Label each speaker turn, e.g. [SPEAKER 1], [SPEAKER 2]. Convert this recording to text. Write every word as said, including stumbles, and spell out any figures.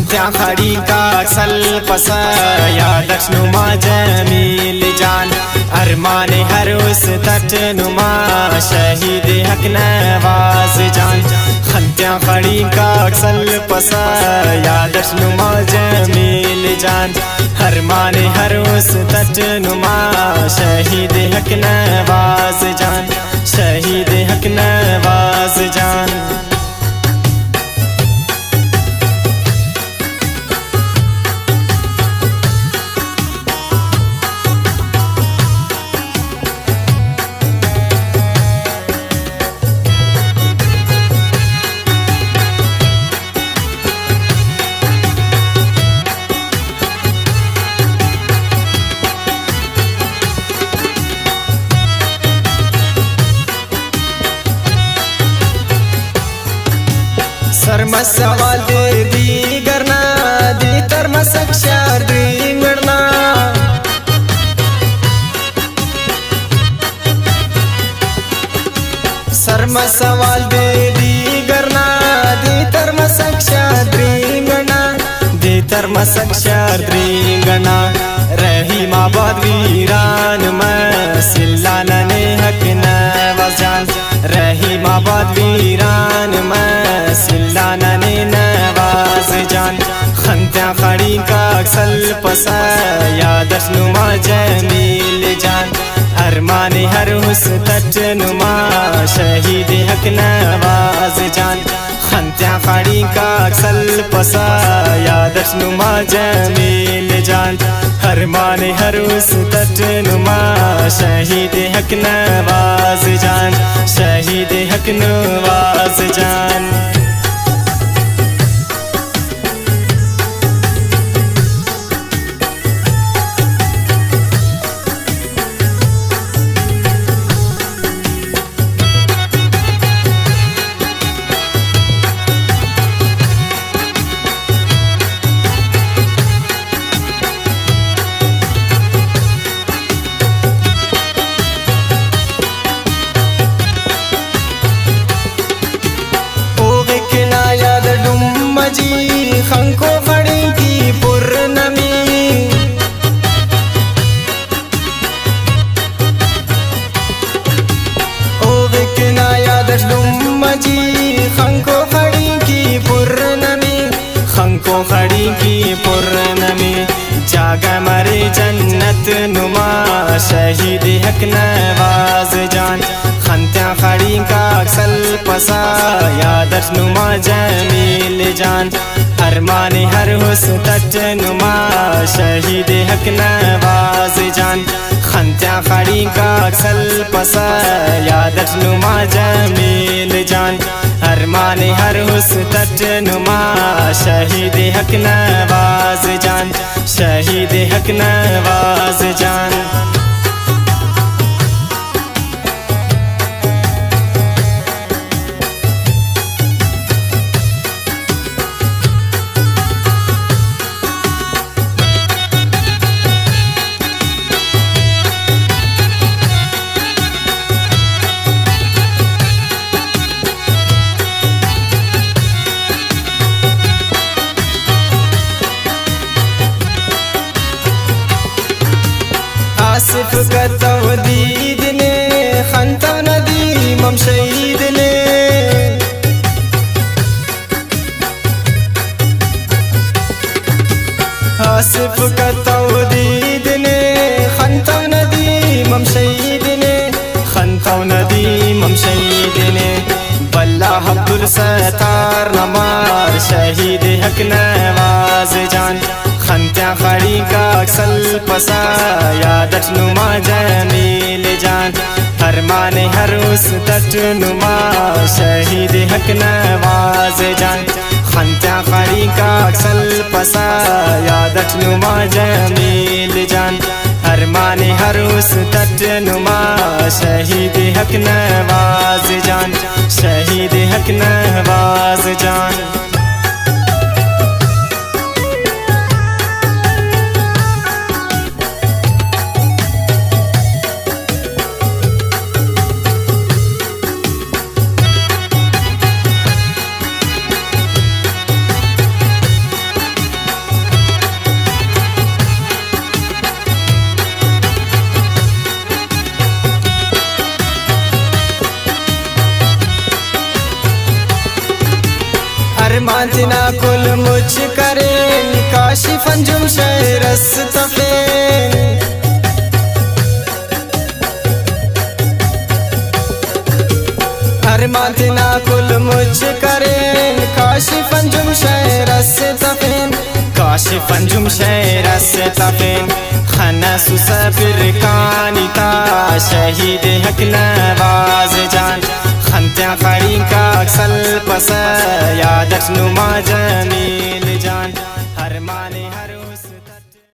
[SPEAKER 1] खंत्या खड़ी का अक्सल पसा यादश नुमा जमील जान अरमान हर उस तट नुमा शहीद हक नवाज जान खंत्या खड़ी का अक्सल पसा यादश नुमा जमील जान अरमान हर उस तट नुमा शहीद हक नवाज जान शहीद हक नवाज जान। सरमस सवाल दे दी करना दी तरमस अक्षर दी गणना सरमस सवाल दे दी करना दी तरमस अक्षर दी गणना दी तरमस अक्षर दी गणना रही माबाद वीरान में सिल्लाना ने हक नवाज जान रही माबाद वीरान में सिल्लाना ने नवाज जान खंत्या खड़ी का अक्सल पसा यादश नुमा जमील जान अरमान हर उस तट नुमा शहीद हक नवाज जान खंत्या खड़ी का अक्सल पसा यादश नुमा जमील जान अरमान हर उस तट नुमा शहीद हक नवाज जान शहीद हक नवाज जान। जी खंको खड़ी की पूर्णमी ओ विकना यादश डुम जी खंको खड़ी की पूर्णमी खंको खड़ी की पूर्णमी जागा मरे जन्नत नुमा शहीद हक नवाज जान खंत्या खड़ी का अक्सल पसा यादश नुमा जमील जान अरमान हर उस तट नुमा शहीद हक नवाज जान खंत्या खड़ी का अक्सल पसा यादश नुमा जमील जान अरमान हर उस तट नुमा शहीद हक नवाज जान शहीद हक नवाज जान। आसिफ का तवदीद ने खंता नदी मम शहीद ने आसिफ का तवदीद ने खंता नदी मम शहीद ने खंता नदी मम शहीद ने बल्ला अब्दुल सत्तार नमार शहीद हक नवाज जान खंत्या खड़ी का अक्सल पसा यादश नुमा जमील जान अरमान हर उस तट नुमा शहीद हक नवाज जान खंत्या खड़ी का अक्सल पसा यादश नुमा जमील जान अरमान हर उस तट नुमा शहीद हक नवाज जान शहीद हक नवाज जान। अरमानtina कुल मुझ करें काशिफ अंजुम शहरस तफेन अरमानtina कुल मुझ करें काशिफ अंजुम शहरस तफेन काशिफ अंजुम शहरस तफेन खनस सफर कानिता शहीद हक नवाज जान खंत्या करीं का अक्सल पस यादत नुमा जमील जान हरमान